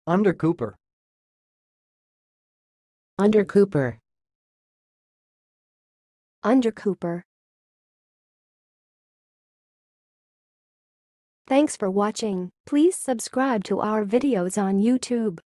Undercooper. Undercooper. Undercooper. Thanks for watching. Please subscribe to our videos on YouTube.